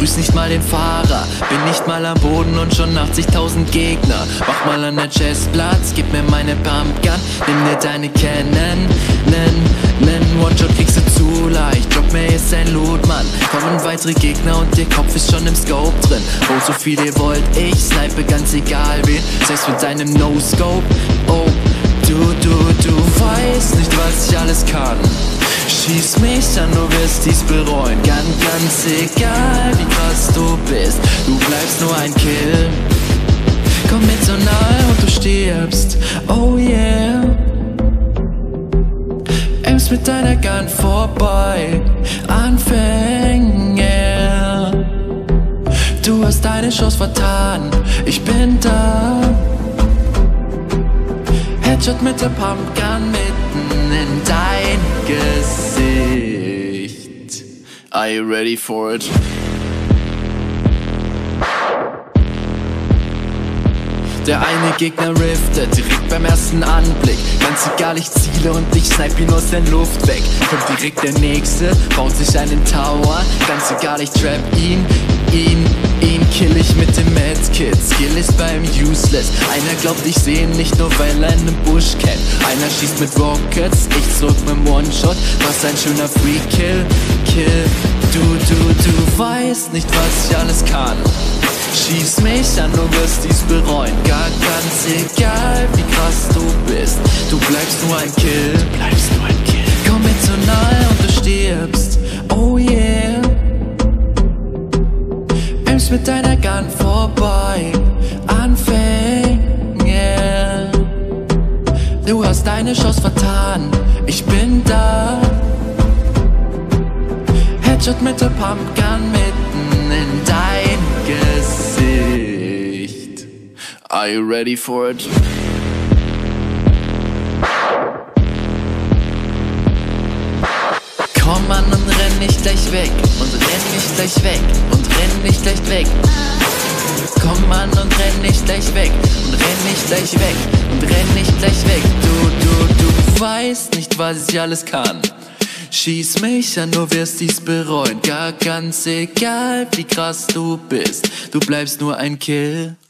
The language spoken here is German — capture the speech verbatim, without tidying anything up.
grüß nicht mal den Fahrer, bin nicht mal am Boden und schon achtzigtausend Gegner. Mach mal an der Chestplatz, gib mir meine Pumpgun, nimm dir deine Cannon, nen, nen, One-Shot kriegst du zu leicht, drop mir jetzt ein Loot, Mann. Kommen weitere Gegner und der Kopf ist schon im Scope drin. Oh, so viel ihr wollt, ich snipe ganz egal wen, selbst mit deinem No-Scope. Oh, du, du, du weißt nicht, was ich alles kann. Schieß mich an, du wirst dies bereuen. Ganz, ganz egal, wie krass du bist, du bleibst nur ein Kill. Komm mir so nahe und du stirbst, oh yeah. Aimst mit deiner Gun vorbei, Anfänger. Du hast deine Chance vertan, ich bin da. Headshot mit der Pumpgun mitten in dein Gesicht. Are you ready for it? Der eine Gegner riftet direkt beim ersten Anblick. Ganz egal, ich ziele und ich snipe ihn aus der Luft weg. Kommt direkt der nächste, baut sich einen Tower. Ganz egal, ich trap ihn, ihn, ihn kill ich mit dem Medkit. Skill ist beim useless. Einer glaubt, ich seh ihn nicht nur, weil er einen Busch kennt. Einer schießt mit Rockets, ich zurück mit dem One-Shot. Was ein schöner Free-Kill, Kill. Du, du, du weißt nicht, was ich alles kann. Schieß mich an, du wirst dies bereuen. Gar ganz egal, wie krass du bist, du bleibst nur ein Kill. Du bleibst nur ein Kill. Komm mir zu nahe und du stirbst, oh yeah. Aimst mit deiner Gun vorbei, Anfänger. Du hast deine Chance vertan, ich bin da. Headshot mit der Pumpgun mitten in dein Gesicht. Are you ready for it? Komm an und renn nicht gleich weg, und renn nicht gleich weg, und renn nicht gleich weg. Komm an und renn nicht gleich weg, und renn nicht gleich weg, und renn nicht gleich weg. Du, du, du weißt nicht, was ich alles kann. Schieß mich an, du wirst dies bereuen. Gar ganz egal, wie krass du bist, du bleibst nur ein Kill.